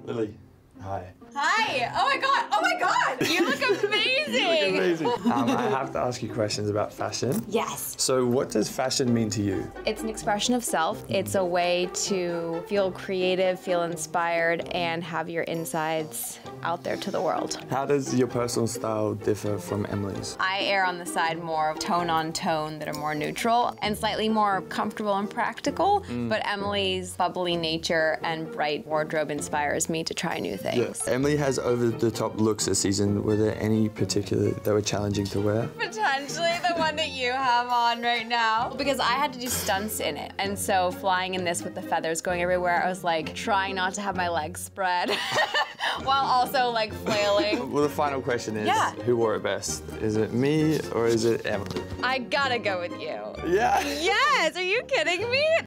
Lily, hi. Hi! Oh my god! Oh my god! You look amazing! Amazing. I have to ask you questions about fashion. Yes. So what does fashion mean to you? It's an expression of self. It's a way to feel creative, feel inspired, and have your insides out there to the world. How does your personal style differ from Emily's? I err on the side more of tone on tone that are more neutral and slightly more comfortable and practical, but Emily's bubbly nature and bright wardrobe inspires me to try new things. Yeah. Emily has over-the-top looks this season. Were there any particular that were challenging to wear? Potentially the one that you have on right now. Because I had to do stunts in it. And so flying in this with the feathers going everywhere, I was like trying not to have my legs spread while also like flailing. Well, the final question is, Yeah. who wore it best? Is it me or is it Emily? I gotta go with you. Yeah. Yes, are you kidding me?